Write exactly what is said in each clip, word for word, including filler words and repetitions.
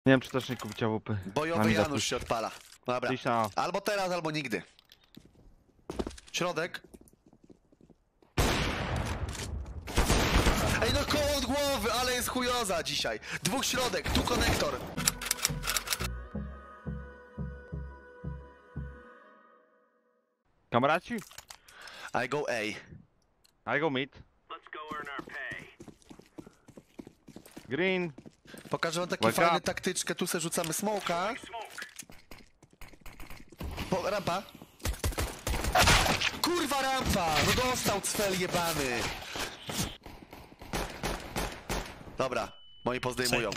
Nie wiem, czy też nie kupić A W P. Bojowy Janusz się odpala. Dobra. Na... Albo teraz, albo nigdy. Środek. Ej no koło od głowy, ale jest chujoza dzisiaj. Dwóch środek, tu konektor. Kamraci? I go A. I go mid. Green. Pokażę wam taki fajny taktyczkę, tu se rzucamy smoka. Po, rampa. Kurwa rampa! No dostał cfel jebany. Dobra, moi pozdejmują.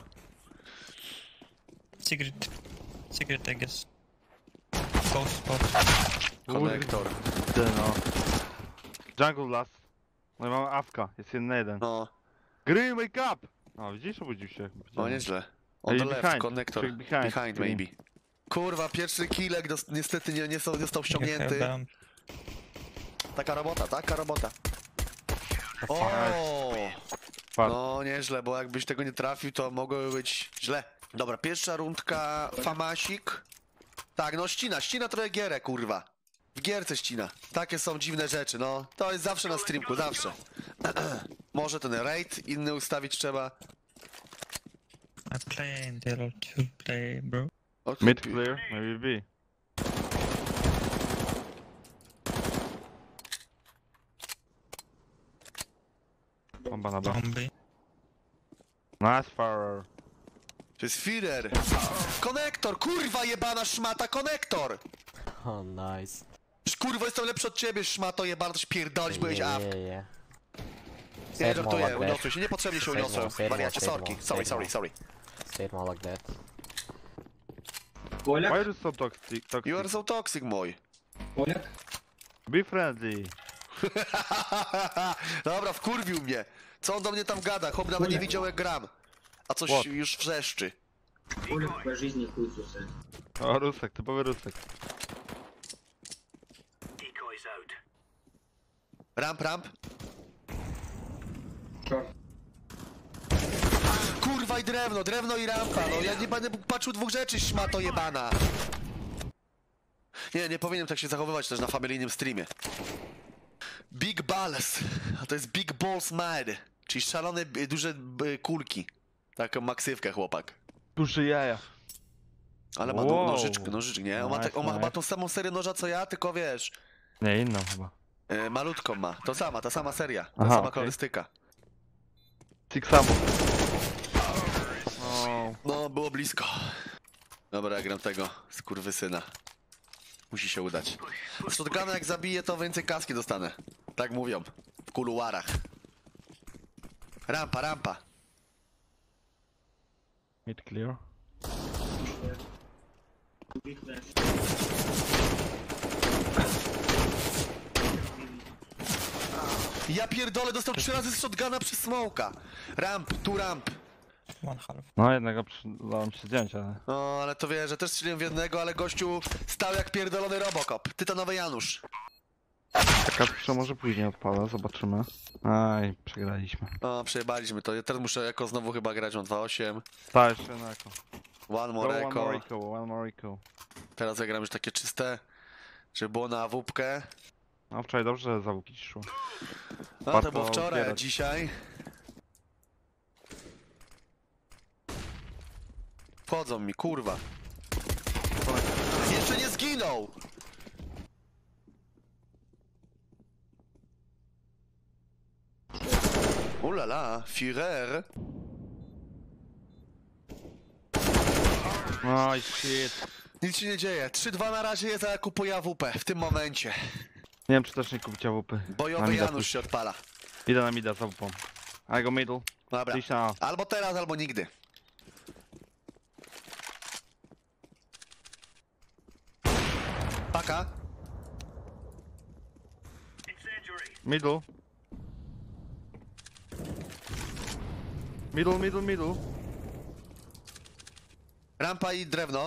Secret. Secret, I guess. Post, post. Konektor. No. Jungle last. No i mamy awka, jest jeden na jeden. No, Green, wake up! No widzisz, obudził się. no nieźle. On Ej, the left, behind. konektor. Check behind. Behind maybe. Kurwa, pierwszy killek dos- niestety nie, nie, są, nie został ściągnięty. Taka robota, taka robota. O, Fart. no nieźle, bo jakbyś tego nie trafił, to mogłoby być źle. Dobra, pierwsza rundka, Famasik. Tak, no ścina, ścina trochę gierę, kurwa. W gierce ścina. Takie są dziwne rzeczy, no. To jest zawsze na streamku, zawsze. Może ten raid inny ustawić trzeba. I play and they'll to play, bro. O, Mid clear, maybe B. Bomba na B. Zombie. Nice Farrer. To jest Führer. Konektor, kurwa jebana szmata, konektor! Oh, nice. Kurwa, jestem lepszy od ciebie, szmato jebana, to się pierdolić, byłeś Yeah, awk. yeah, yeah. Nie, Say żartuję, more like uniosłem się, niepotrzebnie się Say more, uniosłem. say more, Wariacie, say sorki, more, sorry, say sorry, more. sorry. Say it more like that. Why Polak? are you so toxic? toxic? You are so toxic, mój. Polak? Be friendly. Dobra, wkurwił mnie. Co on do mnie tam gada? Chłop nawet nie widział jak gram. A coś What? już wrzeszczy. Polak по жизни хуй сосет. O, Rusek, typowy Rusek. Ramp, ramp. Short. Kurwa i drewno, drewno i rampa, no ja nie będę patrzył dwóch rzeczy, szmato jebana. Nie, nie powinienem tak się zachowywać też na familijnym streamie. Big Balls, a to jest Big Balls Mad, czyli szalone, b- duże b- kulki. Taką maksywkę chłopak. Duże jaja. Ale ma Wow. wow. nożyczkę, nożyczkę, nie? On ma, te, on ma Nice, chyba nice. tą samą serię noża co ja, tylko wiesz, Nie, inną chyba. e, malutką ma. To sama, ta sama seria, ta Aha, sama okej. kolorystyka. Tik samo. O, No, było blisko. Dobra, ja gram tego skurwysyna. Musi się udać. Z shotguna jak zabiję, to więcej kaski dostanę. Tak mówią. W kuluarach. Rampa, rampa. mid clear. Big flash. Ja pierdolę, dostał trzy razy z shotguna przez smoka. Ramp, tu ramp. One half. No jednego przydało mi się zdjąć, ale... No, ale to wie, że też strzeliłem w jednego, ale gościu stał jak pierdolony Robocop. Tytanowy Janusz. Taka pisze może później odpada, zobaczymy. Aj, przegraliśmy. O, przejebaliśmy to. Ja teraz muszę jako znowu chyba grać, mam dwa osiem. Ta, jeszcze na eko. One Go, more one more echo. eco, one more eco. Teraz ja gram już takie czyste, żeby było na awupkę. No wczoraj dobrze za łuki ci szło. No to Warto było wczoraj, a zbierać. dzisiaj... Wchodzą mi, kurwa. Jeszcze nie zginął! Ulala, Führer. Oj, shit. Nic się nie dzieje. trzy dwa na razie jest, a ja kupuję A W P w tym momencie. Nie wiem, czy też nie kupić A W P. Bojowy Na mida Janusz pójść. się odpala. Idę na mida z A W P. I go middle. Dobra. Gdzieś na A. Albo teraz, albo nigdy. Paka. Middle. Middle, middle, middle. Rampa i drewno.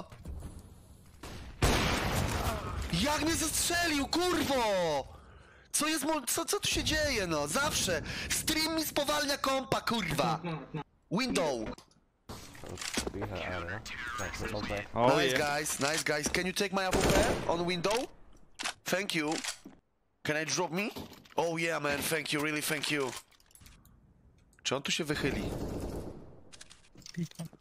Jak mnie zastrzelił, kurwo! Co jest mo... Co, co tu się dzieje, no? Zawsze! Stream mi spowalnia kompa, kurwa! No, no. Window! be here earlier. Like, double there. Oh nice yeah. guys, nice guys. Can you take my A W P on window? Thank you. Can I drop me? Oh yeah man, thank you, really thank you. Czy on tu się wychyli? Peek one.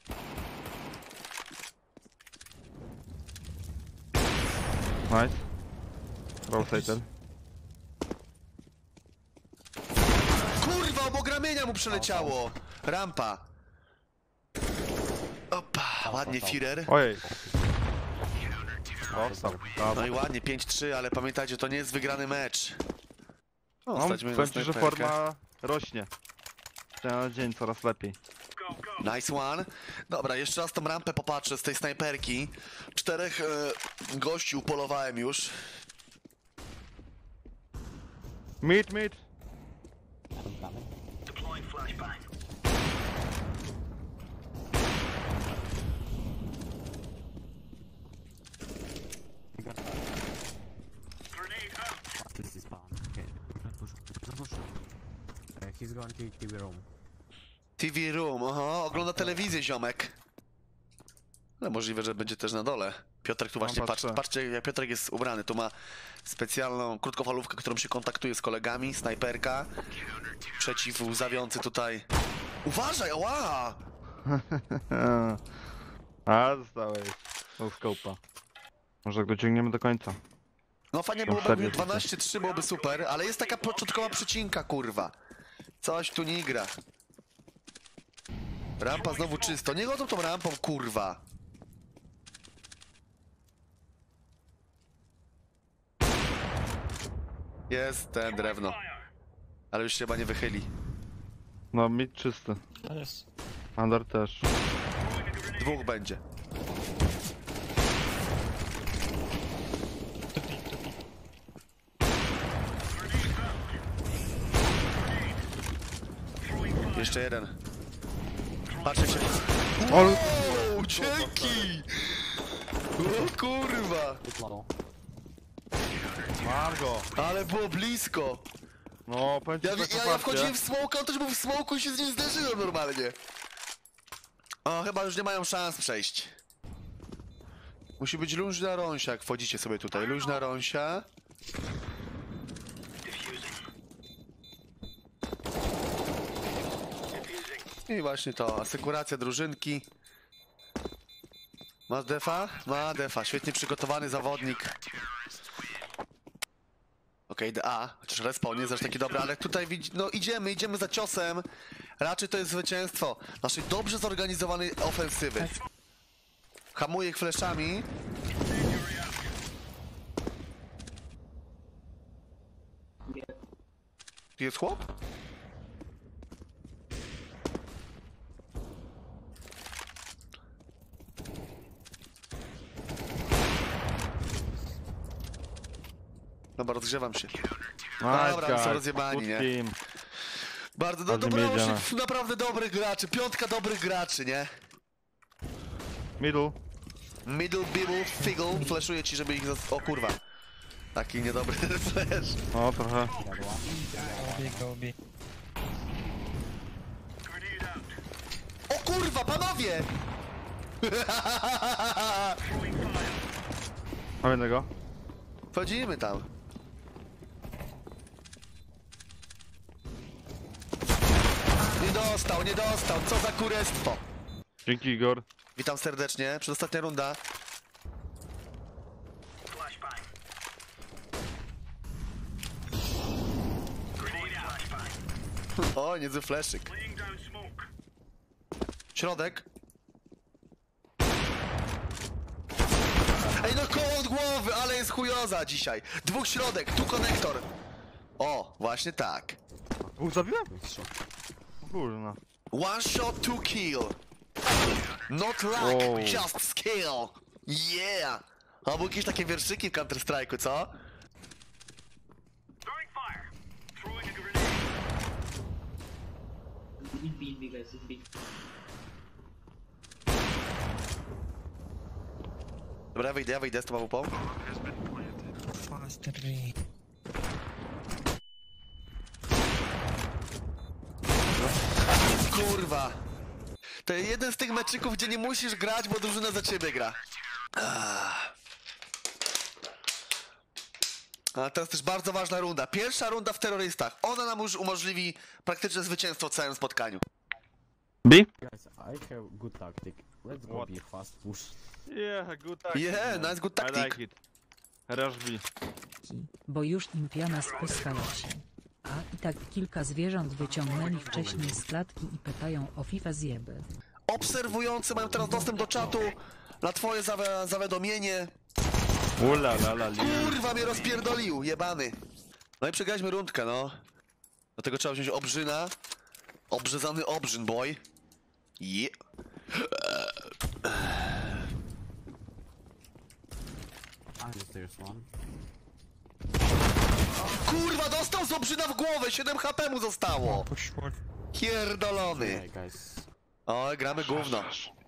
Nice. Rotated. Kurwa, obok ramienia mu przeleciało! Rampa. Opa, ładnie Führer. Ojej. Dostał. No i ładnie, pięć trzy, ale pamiętajcie, to nie jest wygrany mecz. O, No, stać mnie na powiem ci, że snajperkę. forma rośnie. Dzień na dzień coraz lepiej. Nice one. Dobra, jeszcze raz tą rampę popatrzę z tej snajperki. Czterech e, gości upolowałem już. Mid, mid. I'm coming. This is spawn. Okay. Push, push, push. Uh, he's going to T V room. T V room, aha, ogląda telewizję ziomek. No możliwe, że będzie też na dole. Piotrek tu właśnie, No, patrz, patrzę. patrzcie jak Piotrek jest ubrany. Tu ma specjalną krótkofalówkę, którą się kontaktuje z kolegami, snajperka. Przeciwłzawiący tutaj. Uważaj, ała! A, zostałeś. No scope'a. Może go ciągniemy do końca. No fajnie Tą byłoby serię dwanaście trzy, byłoby super, ale jest taka początkowa przycinka, kurwa. Coś tu nie gra. Rampa znowu czysto. Nie chodzą tą rampą, kurwa. Jest ten drewno. Ale już się chyba nie wychyli. No, mid czysty. Nice. Under też. Dwóch będzie. To peek, to peek. Jeszcze jeden. Patrzcie się. O, Wow, dzięki! O kurwa! Good model. mam go. Ale było blisko. No, powiem ci, Ja, że ja, tak ja popatrzcie. wchodziłem w smoka, on też był w smoku i się z nim zderzyłem normalnie. O, chyba już nie mają szans przejść. Musi być luźna rąsia, jak wchodzicie sobie tutaj. Luźna rąsia. I właśnie to, asekuracja drużynki. Masz defa? Ma defa, świetnie przygotowany zawodnik. Okej, okay, A, chociaż respawn nie jest aż taki dobry, ale tutaj widzi, no idziemy, idziemy za ciosem. Raczej to jest zwycięstwo naszej dobrze zorganizowanej ofensywy. Hamuję ich fleszami. Tu jest chłop? Dobra, rozgrzewam się. Nice, Dobra, guys. są rozjebani, Good nie? team. Bardzo do, Bardzo dobra, miedziane. naprawdę dobrych graczy, piątka dobrych graczy, nie? Middle. Middle, bibble, figgle, flashuję ci, żeby ich zas... O kurwa. Taki niedobry flash. O, trochę. Go B, go B. O kurwa, panowie! Mam jednego. Wchodzimy tam. Nie dostał, nie dostał, co za kurestwo. Dzięki, Igor. Witam serdecznie, przedostatnia runda. O, niezły fleszyk. Środek. Ej, no koło od głowy, ale jest chujoza dzisiaj. Dwóch środek, tu konektor. O, właśnie tak. Dwóch zabiłem? Kurna. One shot, two kill. Not luck, Wow. just skill. Yeah. Albo jakieś takie wierszyki w Counter Strike'u, co? Big, big, big, guys, big. Dobra, ja wyjdę, ja wyjdę z tą mapą. Faster B. Kurwa. To jest jeden z tych meczyków, gdzie nie musisz grać, bo drużyna za ciebie gra. Ah. A teraz też bardzo ważna runda. Pierwsza runda w terrorystach. Ona nam już umożliwi praktyczne zwycięstwo w całym spotkaniu. B? Guys, I have good tactic. Let's go What? be fast push. Yeah, good tactic. Yeah, nice, good I tactic. like it. Rush B. Bo już im piana spuskała się. A i tak kilka zwierząt wyciągnęli wcześniej z klatki i pytają o FIFA zjeby. Obserwujący mają teraz dostęp do czatu na twoje zawe zawiadomienie. Ula la la li. Kurwa mnie rozpierdolił, jebany. No i przegraliśmy rundkę, no. Dlatego trzeba wziąć obrzyna. Obrzezany obrzyn, boy. Je. And there's one. Kurwa, dostał z obrzyna w głowę, siedem H P mu zostało. Push short. Pierdolony. Yeah, guys. O, gramy gówno.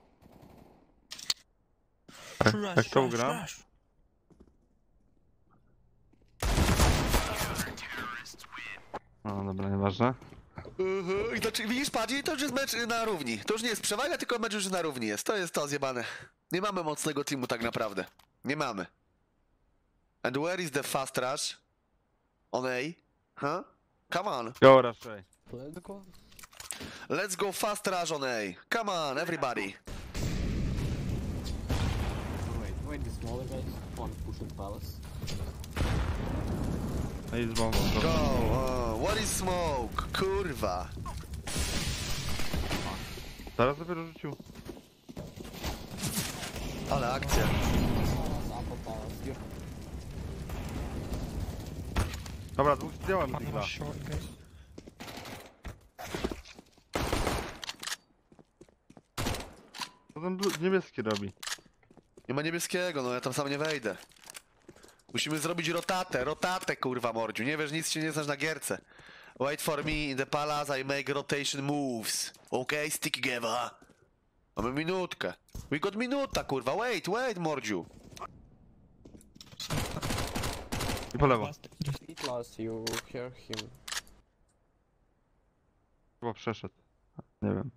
Jak to gra? No dobra, nieważne. Uh-huh. I znaczy, widzisz, Padzi, to już jest mecz na równi. To już nie jest przewaga, tylko mecz już na równi jest. To jest to zjebane. Nie mamy mocnego teamu tak naprawdę. Nie mamy. And where is the fast rush? On A? Huh? Come on. Go raczej. Let's go. Let's go fast rush on A. Come on, everybody. Wait, wait, the smaller guys. One pushing palace. No i z bombą. Go. Uh, what is smoke? Kurwa. Zaraz dopiero rzucił. Ale akcja. Upper palace. Here. Dobra, dwóch zdjąłem One digla. was short, guys. Co ten blu- niebieski robi? Nie ma niebieskiego, no ja tam sam nie wejdę. Musimy zrobić rotatę, rotatę kurwa mordziu. Nie wiesz, nic się nie znasz na gierce. Wait for me in the palace, I make rotation moves. Okay, stick together. Mamy minutkę. We got minuta kurwa, wait, wait mordziu. I po lewo. Last, just It last, you hear him. Chyba przeszedł. Nie wiem.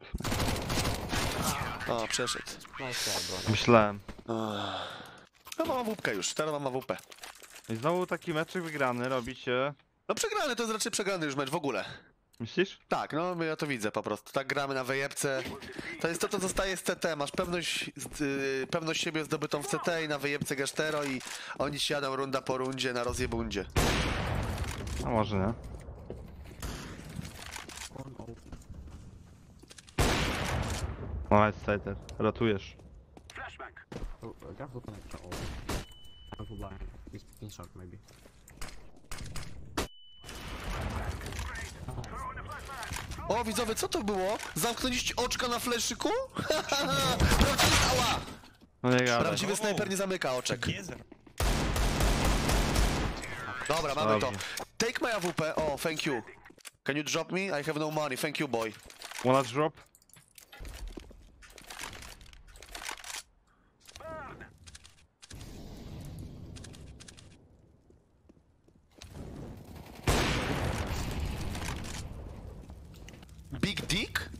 O, przeszedł. Nice try, bro. Myślałem. No mam wupkę już, teraz mam wupę. I znowu taki meczek wygrany robicie. No przegrany, to jest raczej przegrany już mecz w ogóle. Myślisz? Tak, no ja to widzę po prostu. Tak gramy na wyjebce. To jest to, co zostaje z C T. Masz pewność, yy, pewność siebie zdobytą w C T i na wyjebce Gesztero i oni ci jadą runda po rundzie na rozjebundzie. A może nie. One open. Nice sighter. Ratujesz. Oh, uh, careful connector. Oh. Careful blind. He's picking short, maybe. O widzowie, co to było? Zamknęliście oczka na fleszyku? Prawdziwy, ała! No nie gadaj. Prawdziwy snajper nie zamyka oczek. together. Dobra, mamy to. Dobrze. Take my A W P. O, thank you. Can you drop me? I have no money. Thank you, boy. Wanna drop? Big dick?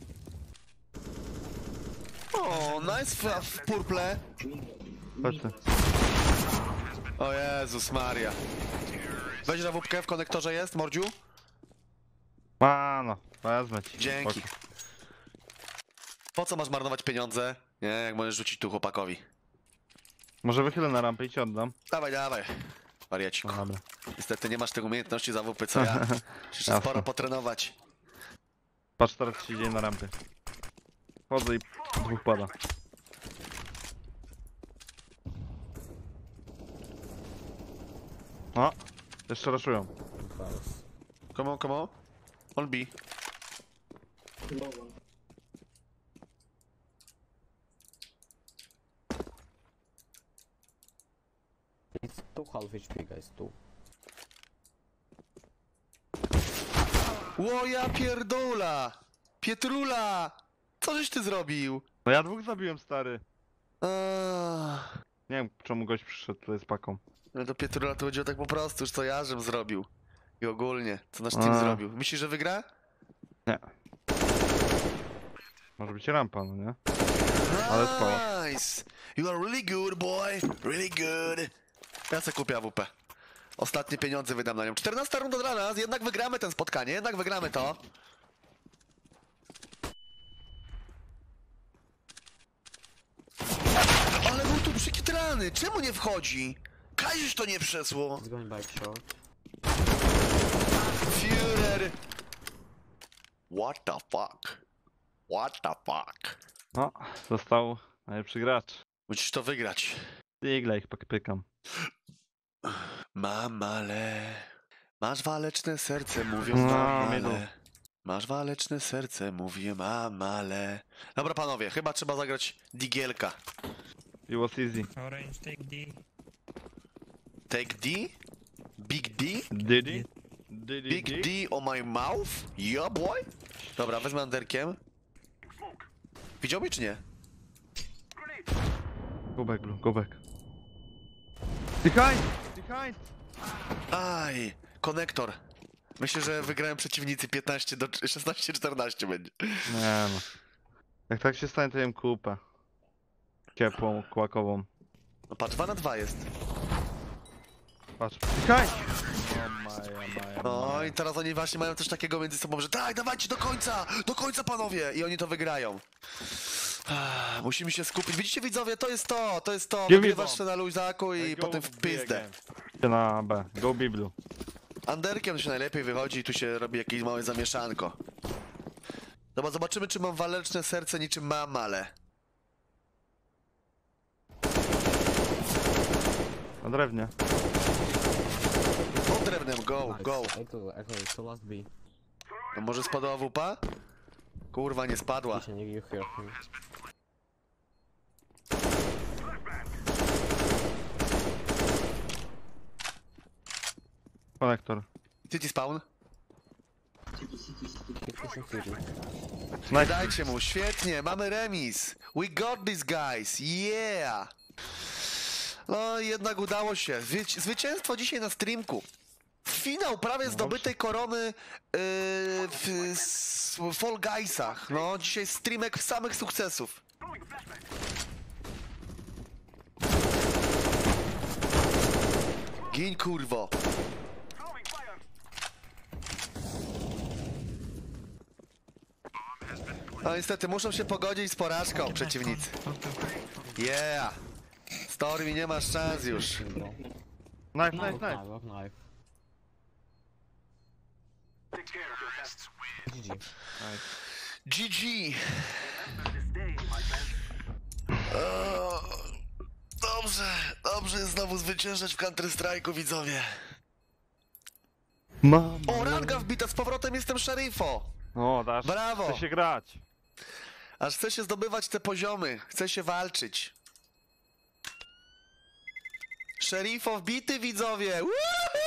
O, nice w, w purple. Chodź ty. O Jezus Maria. Weź na wupkę, w konektorze jest, mordziu? Mano, wezmę ci. Dzięki. Spoko. Po co masz marnować pieniądze? Nie, jak możesz rzucić tu chłopakowi. Może wychylę na rampę i ci oddam. Dawaj, dawaj. Wariaciku. No dobra. Niestety nie masz tych umiejętności za wupy co ja. Muszę jeszcze Jasne. sporo potrenować. Patrz teraz co się dzieje na rampie. Chodzę i dwóch pada. O! Jeszcze raszują. Palace. Come on, come on. On B. Low one. It's two half H P, guys. Two. Ło ja pierdula! Pietrula! Co żeś ty zrobił? No ja dwóch zabiłem, stary. Eee, Nie wiem czemu gość przyszedł tutaj z paką. no do Pietrula to chodziło tak po prostu, już co ja żem zrobił. I ogólnie, co nasz team A. zrobił. Myślisz, że wygra? Nie. Może być rampa, no nie? Ale spoko. Nice! You are really good, boy! Really good! Ja sobie kupię A W P. Ostatnie pieniądze wydam na nią. czternasta runda dla nas, jednak wygramy ten spotkanie, jednak wygramy to. Ale był tu przykitrany, czemu nie wchodzi? Kazisz to nie przesło. He's going back short. Führer! What the fuck? What the fuck? No, został najlepszy gracz. Musisz to wygrać. Digla ich pykam. Mamale, masz waleczne serce, mówią No, mamale. miedł. Masz waleczne serce, mówię mamale. Dobra panowie, chyba trzeba zagrać digielka. It was easy. Orange, take D. Take D? Big D? Diddy? Diddy Big Dick? D on my mouth? Yeah boy? Dobra, wezmę anderkiem. Widział mnie czy nie? Go back, blue, go back. Behind! Behind! Aj, konektor. Myślę, że wygrałem przeciwnicy piętnaście do szesnaście czternaście będzie. Nie no. Jak tak się stanie, to jem kupę. Ciepłą, kłakową. No patrz, dwa na dwa jest. Patrz. Behind! O maja, maja, No maja. i teraz oni właśnie mają coś takiego między sobą, że tak, dawajcie do końca, do końca panowie! I oni to wygrają. Ah, musimy się skupić. Widzicie widzowie, to jest to, to jest to. Give me Wygrywasz bomb. się na luzaku i Go potem w B pizdę. again. Idzie na B. Go B blue. Anderkiem się najlepiej wychodzi i tu się robi jakieś małe zamieszanko. Dobra, zobaczymy czy mam waleczne serce niczym mam, ale... Na drewnie. Pod drewnem, go, Nice. go. Echo, echo, to last B. No może spadła A W P? Kurwa, nie spadła. Teacher, you hear him. Konektor. City spawn? Keep pushing city. Nice. Dajcie mu, świetnie, mamy remis. We got this guys, yeah! No jednak udało się. Zwy- zwycięstwo dzisiaj na streamku. Finał prawie zdobytej korony yy, w, s- w Fall Guysach. No, dzisiaj streamek samych sukcesów. Gin kurwo. No niestety, muszą się pogodzić z porażką przeciwnicy. Yeah! Stormy, nie masz szans już. Bro. Nice, nice, Lock nice. knife, lock knife. G G. G G! O, dobrze, dobrze jest znowu zwyciężać w Counter-Strike'u, widzowie. Mam. O, ranga wbita, z powrotem jestem szerifo! O, dasz. Brawo. Chce się grać. Aż chce się zdobywać te poziomy, chce się walczyć. Szerifo wbity, widzowie! Woohoo!